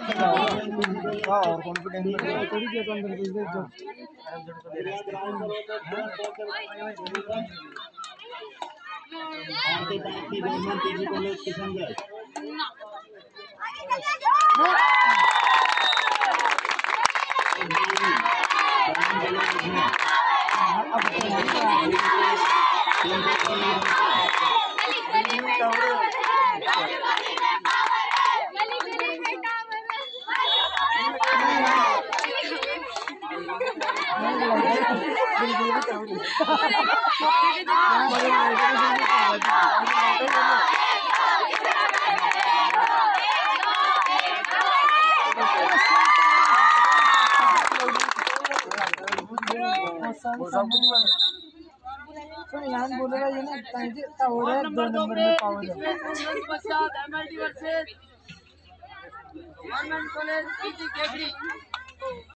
और कॉन्फिडेंस थोड़ी के अंदर बिजनेस जो आपके पास की गवर्नमेंट पीजी कॉलेज किशनगंज यहाँ बोलेगा ये ना टावर है 2 नंबर में पावर है गवर्नमेंट कॉलेज